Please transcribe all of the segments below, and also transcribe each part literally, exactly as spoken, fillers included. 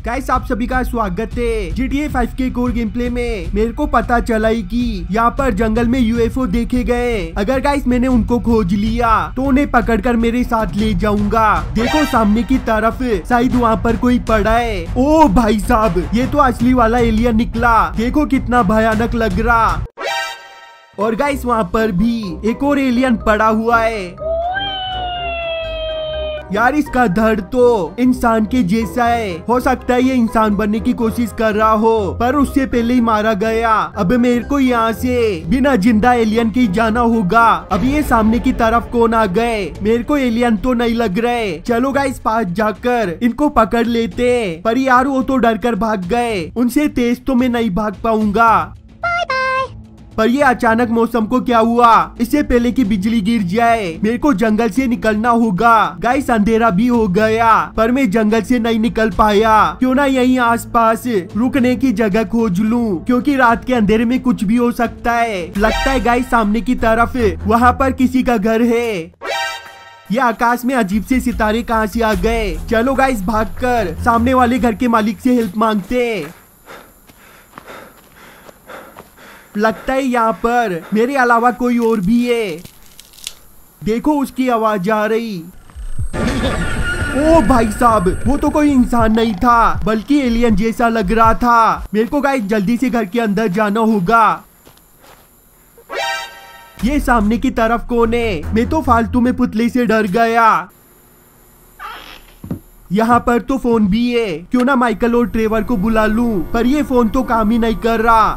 Guys आप सभी का स्वागत है जी टी ए फाइव के कोर गेम प्ले में। मेरे को पता चला ही कि यहाँ पर जंगल में यू एफ ओ देखे गए। अगर गाइस मैंने उनको खोज लिया तो उन्हें पकड़कर मेरे साथ ले जाऊंगा। देखो सामने की तरफ शायद वहाँ पर कोई पड़ा है। ओ भाई साहब, ये तो असली वाला एलियन निकला। देखो कितना भयानक लग रहा। और गाइस वहाँ पर भी एक और एलियन पड़ा हुआ है। यार इसका धड़ तो इंसान के जैसा है। हो सकता है ये इंसान बनने की कोशिश कर रहा हो, पर उससे पहले ही मारा गया। अब मेरे को यहाँ से बिना जिंदा एलियन के जाना होगा। अब ये सामने की तरफ कौन आ गए? मेरे को एलियन तो नहीं लग रहे। चलो गाइस पास जाकर इनको पकड़ लेते। पर यार वो तो डर कर भाग गए। उनसे तेज तो मैं नहीं भाग पाऊंगा। पर ये अचानक मौसम को क्या हुआ? इससे पहले कि बिजली गिर जाए मेरे को जंगल से निकलना होगा। गाइस अंधेरा भी हो गया, पर मैं जंगल से नहीं निकल पाया। क्यों ना यहीं आसपास रुकने की जगह खोज लूं, क्योंकि रात के अंधेरे में कुछ भी हो सकता है। लगता है गाइस सामने की तरफ वहाँ पर किसी का घर है। ये आकाश में अजीब से सितारे कहाँ से आ गए? चलो गाइस भागकर सामने वाले घर के मालिक से हेल्प मांगते। लगता है यहाँ पर मेरे अलावा कोई और भी है। देखो उसकी आवाज आ रही। ओ भाई साहब, वो तो कोई इंसान नहीं था बल्कि एलियन जैसा लग रहा था। मेरे को गाइस जल्दी से घर के अंदर जाना होगा। ये सामने की तरफ कौन है? मैं तो फालतू में पुतले से डर गया। यहाँ पर तो फोन भी है। क्यों ना माइकल और ट्रेवर को बुला लूं, पर ये फोन तो काम ही नहीं कर रहा।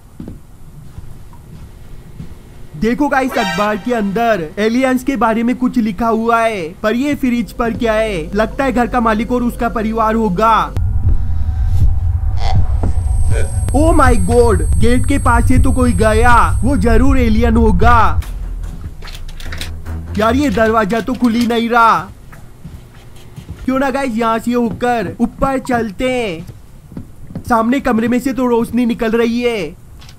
देखो गाइस अखबार के अंदर एलियंस के बारे में कुछ लिखा हुआ है, पर ये फ्रिज पर क्या है? लगता है घर का मालिक और उसका परिवार होगा। ओ माय गॉड, गेट के पास से तो कोई गया। वो जरूर एलियन होगा। यार ये दरवाजा तो खुल ही नहीं रहा। क्यों ना गाइस यहाँ से होकर ऊपर चलते हैं। सामने कमरे में से तो रोशनी निकल रही है,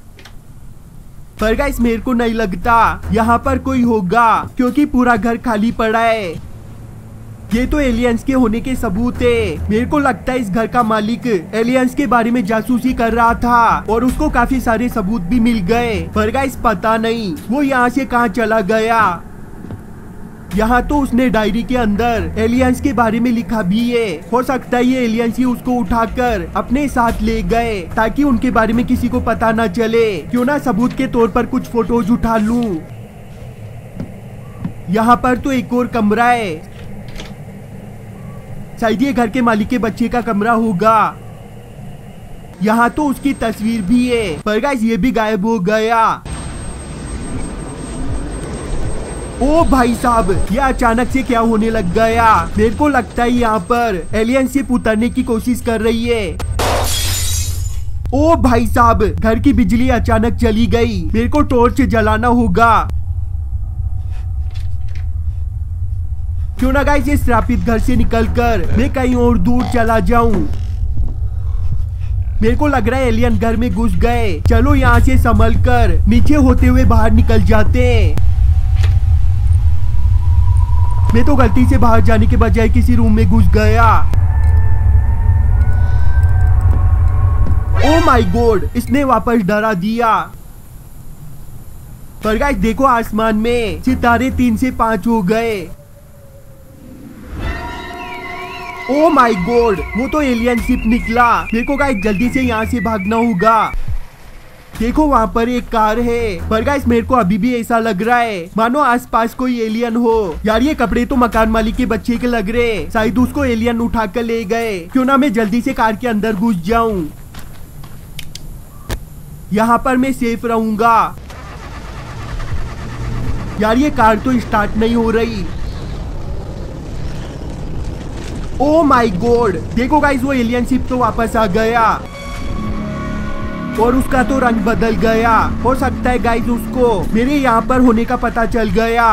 पर गाइस मेरे को नहीं लगता यहाँ पर कोई होगा, क्योंकि पूरा घर खाली पड़ा है। ये तो एलियंस के होने के सबूत है। मेरे को लगता है इस घर का मालिक एलियंस के बारे में जासूसी कर रहा था और उसको काफी सारे सबूत भी मिल गए। पर गाइस पता नहीं वो यहाँ से कहाँ चला गया। यहाँ तो उसने डायरी के अंदर एलियंस के बारे में लिखा भी है। हो सकता है ये एलियंस ही उसको उठाकर अपने साथ ले गए ताकि उनके बारे में किसी को पता न चले। क्यों ना सबूत के तौर पर कुछ फोटोज उठा लूं। यहाँ पर तो एक और कमरा है। शायद ये घर के मालिक के बच्चे का कमरा होगा। यहाँ तो उसकी तस्वीर भी है, पर गाइस ये भी गायब हो गया। ओ भाई साहब, ये अचानक से क्या होने लग गया? मेरे को लगता है यहाँ पर एलियन शिप उतरने की कोशिश कर रही है। ओ भाई साहब, घर की बिजली अचानक चली गई। मेरे को टॉर्च जलाना होगा। क्यों ना गाइस इस श्रापित घर से निकलकर मैं कहीं और दूर चला जाऊं। मेरे को लग रहा है एलियन घर में घुस गए। चलो यहाँ से संभल कर नीचे होते हुए बाहर निकल जाते हैं। मैं तो गलती से बाहर जाने के बजाय किसी रूम में घुस गया। ओ माय गॉड, इसने वापस डरा दिया। पर गाइस देखो आसमान में सितारे तीन से पांच हो गए। ओ माय गॉड, वो तो एलियन शिप निकला। मेरे को गाइस जल्दी से यहाँ से भागना होगा। देखो वहाँ पर एक कार है, पर गाइस मेरे को अभी भी ऐसा लग रहा है मानो आसपास कोई एलियन हो। यार ये कपड़े तो मकान मालिक के बच्चे के लग रहे, शायद उसको एलियन उठा कर ले गए। क्यों ना मैं जल्दी से कार के अंदर घुस जाऊं। यहाँ पर मैं सेफ रहूंगा। यार ये कार तो स्टार्ट नहीं हो रही। ओ माय गॉड, देखो गाइस वो एलियन शिप तो वापस आ गया और उसका तो रंग बदल गया। हो सकता है गाइस उसको मेरे यहाँ पर होने का पता चल गया।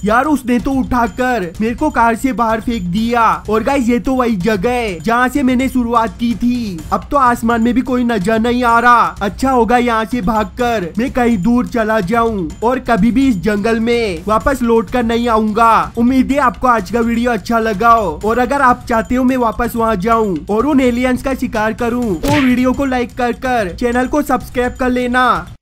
यार उसने तो उठाकर मेरे को कार से बाहर फेंक दिया। और गाइस ये तो वही जगह है जहाँ से मैंने शुरुआत की थी। अब तो आसमान में भी कोई नजर नहीं आ रहा। अच्छा होगा यहाँ से भागकर मैं कहीं दूर चला जाऊँ और कभी भी इस जंगल में वापस लौट कर नहीं आऊंगा। उम्मीद है आपको आज का वीडियो अच्छा लगा हो और अगर आप चाहते हो मैं वापस वहाँ जाऊँ और उन एलियंस का शिकार करूँ तो वीडियो को लाइक कर कर चैनल को सब्सक्राइब कर लेना।